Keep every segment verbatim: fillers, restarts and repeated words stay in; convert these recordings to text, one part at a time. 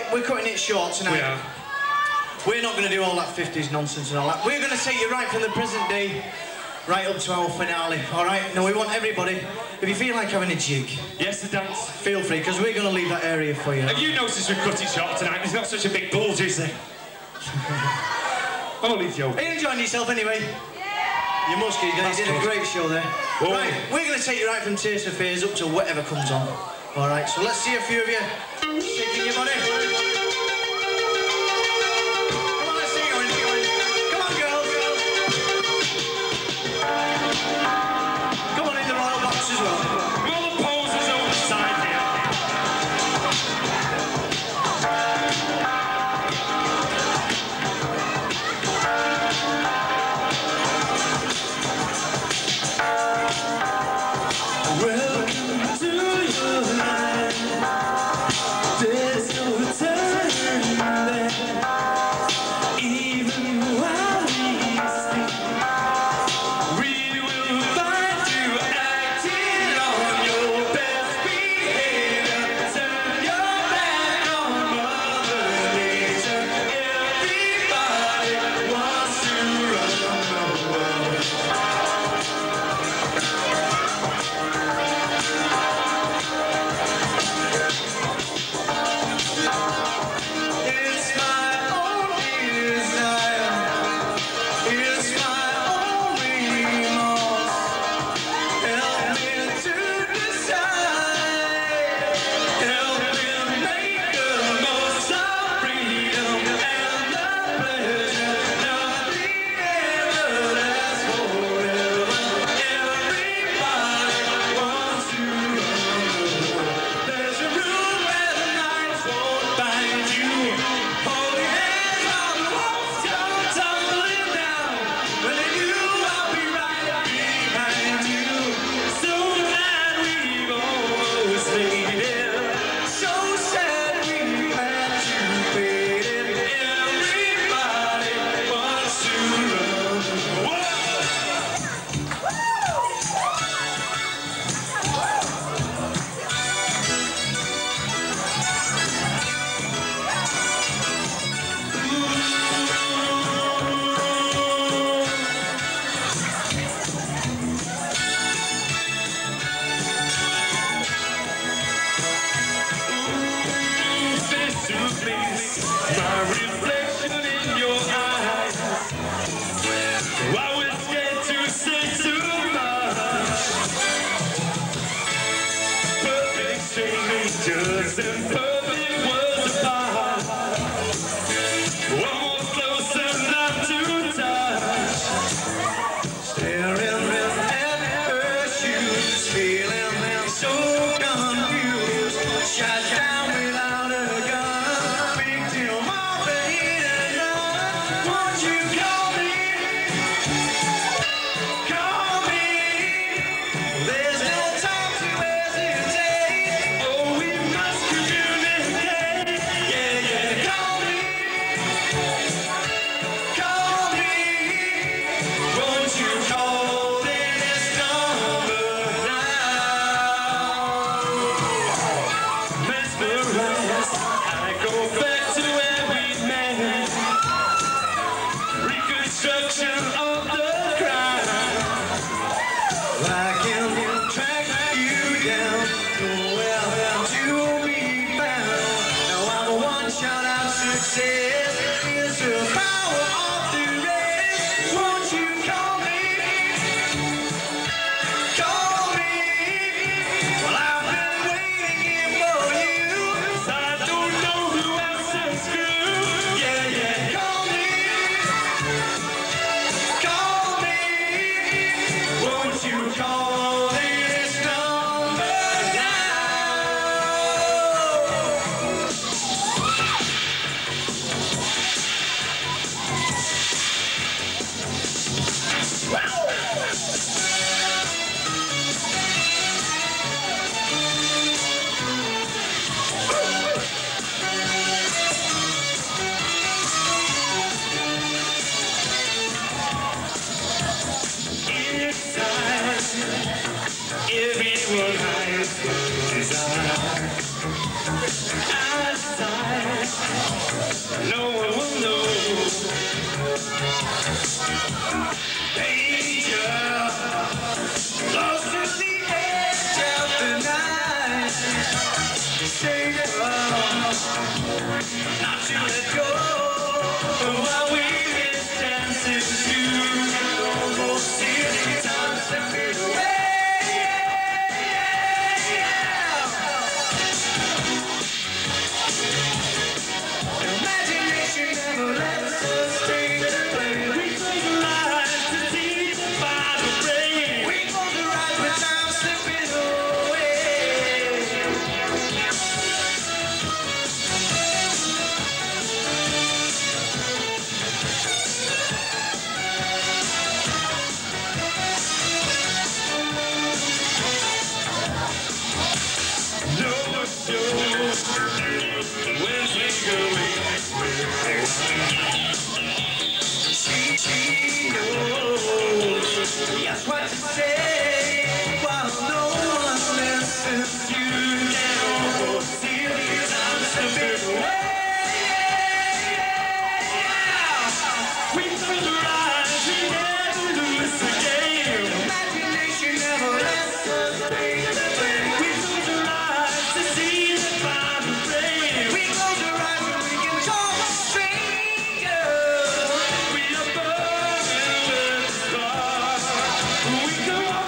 it, we're cutting it short tonight. We are. We're not going to do all that fifties nonsense and all that. We're going to take you right from the present day, right up to our finale, all right? Now, we want everybody, if you feel like having a jig... Yes, the dance. Feel free, because we're going to leave that area for you. Have you noticed we cut it short tonight? There's not such a big bulge, is there? Only joking. Are you enjoying yourself anyway? Yeah! You must, you did a great show there. Oh. Right, we're going to take you right from Taste of Fears up to whatever comes on. All right, so let's see a few of you shaking your body. As well. All the poses on the side here. Welcome to your life. There's no return there. Even while we sleep, we will find you acting on your best behavior. Turn your back on Mother Nature. Everybody wants to run the world. It's my only desire. It's my only remorse. Help me to decide. Help me make the most of freedom and the pleasure of being able to last forever. Everybody wants to run the world. There's a room where the nights won't find you. Holding hands on the walls, come tumbling down. When they do, I'll be right behind you. So glad we've almost made it. So sad we had to fade it. Everybody wants to run the world. Face to face, my reflection in your eyes. I was scared to say too much. Perfect strangers and perfect words apart. Almost close enough to touch. Staring at her shoes, feeling so confused. Shut down without a gun. Big deal, my baby, won't you call me? Call me. There's no time to hesitate. Oh, we must communicate. Yeah, yeah, call me. Call me. Won't you call this number now? Mesmerized, I go back to where we met. Reconstruction of the crime. I can track you down, nowhere to be found. Now I'm a one-shot out success. Here's the power of the rest. Won't you call me? Call me. Well, I've been waiting here for you. 'Cause I don't know who else to screw. Yeah, yeah, call me. Call me. Won't you call this number Everyone hides their desire. Outside, to let go. While we is dancing through almost silly times slipping away. Imagination never lets us stay to play. We close our eyes to see the final rain. We close our eyes when time's slipping away. No one knows when we're going. She, she knows just what to say while no one listens. You can almost see the time slipping away. We close our eyes, we never lose the game. Imagination never lets us play the game. We close our eyes to see the final frame. We close our eyes and we can talk strangers. We are burning with the stars. We go on.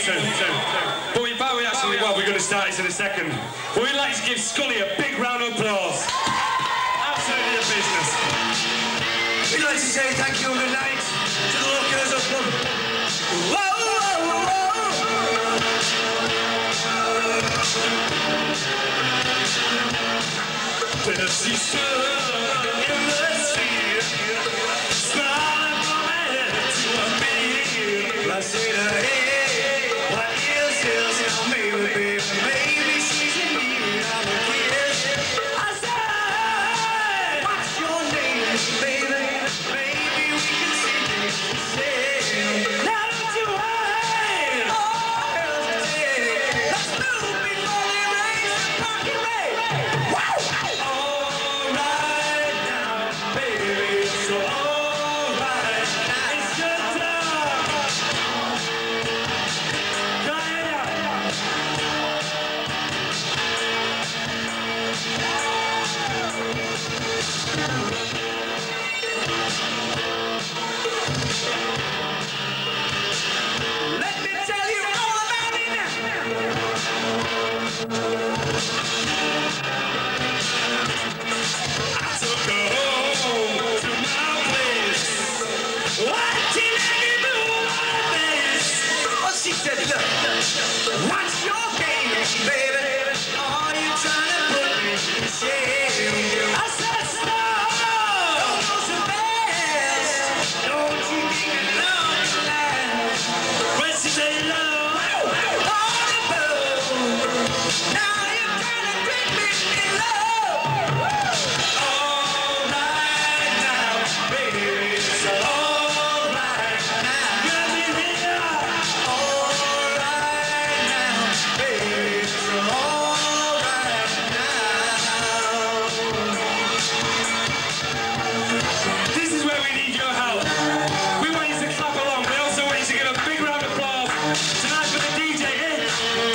to. But we, but we actually, well, we're going to start this in a second. But we'd like to give Scully a big round of applause. Absolutely the business. We'd like to say thank you and good night to the Lookers of Club. Whoa, whoa, whoa. When she stood in the street, smiling from her head to her feet, I said, hey, what is this? Now maybe, baby, maybe she's in need of a kiss. I said, what's your name, baby? Maybe we can see this. She said, now don't you worry, oh, hesitate. Let's move before they raise the parking rate. Wow! All right now, baby, so all right now. It's your time. Try it out. Let me tell you all about it now. I took her home to my place. Watching every move on her face. Oh, she said, look, what's your game, baby? Are you trying to put me in shame? I said, stop. Don't go so fast. Don't you think I know you last? When she said, love, all above. Now you're trying to bring me in love. All right now, baby, it's all right now. Let me hear. All right now, baby, it's all right now. This is where we need your help. We want you to clap along. We also want you to give a big round of applause tonight for the D J, eh?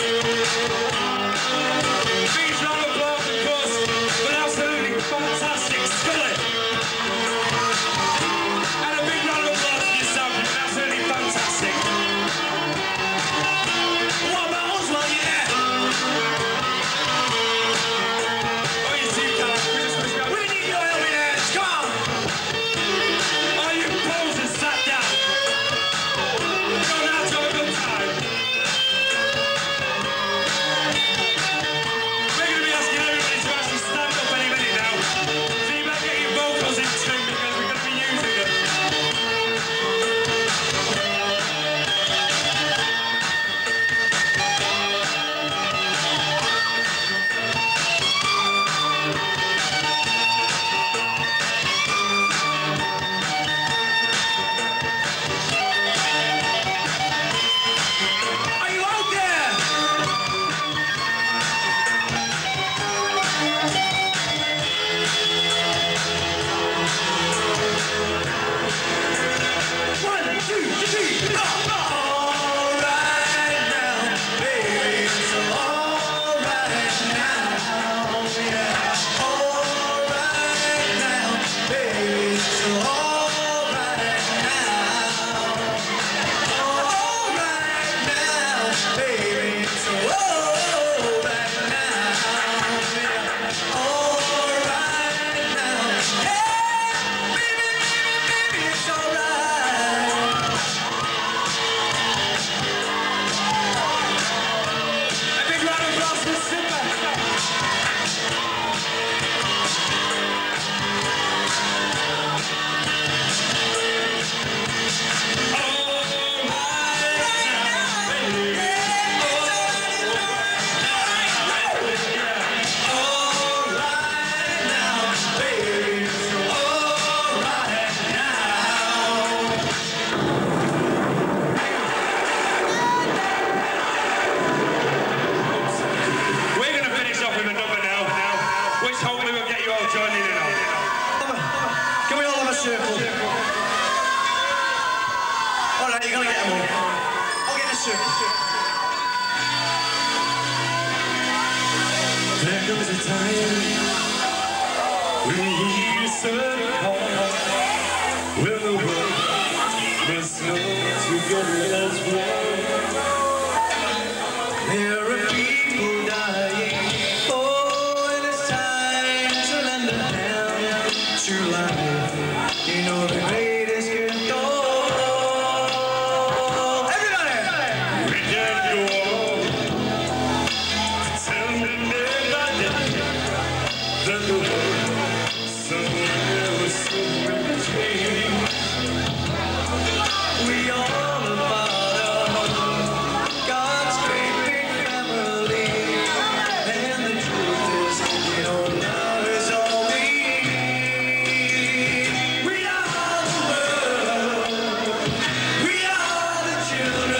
Big round of applause, of course, for the absolutely fantastic Scully. And a big round of applause for yourself. You've been absolutely fantastic. What about us while you're there? Oh, you two cats. We just wish we had- We need your helping hands. Come on. All you posers sat down. Go now to have a good time. We're going to be asking everybody to actually stand up any minute now. So you better get your vocals in tune because we're going to be using them. Are you out there? One, two, three, four. All right now, baby, it's all right now. Yeah. All right now, baby, it's all right now. All right now, baby, it's all right now. Yeah. All right now. Hey, baby, baby, baby, it's all right. A big round of applause for Simba. We're going to finish off with a number now, which hopefully will get you all joining in on. Can we all have a circle? All right, you're gonna get them all. I'll get a circle. There comes a time when you said when the world must know together as one. children.